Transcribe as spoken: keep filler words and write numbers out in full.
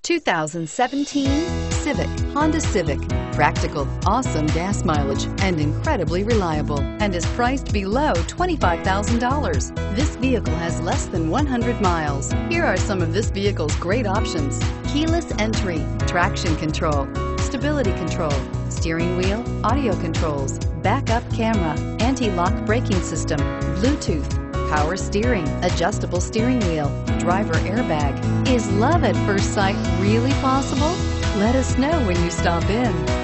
two thousand seventeen Civic, Honda Civic. Practical, awesome gas mileage, and incredibly reliable, and is priced below twenty-five thousand dollars. This vehicle has less than one hundred miles. Here are some of this vehicle's great options: keyless entry, traction control, stability control, steering wheel audio controls, backup camera, anti-lock braking system, Bluetooth, power steering, adjustable steering wheel, driver airbag. Is love at first sight really possible? Let us know when you stop in.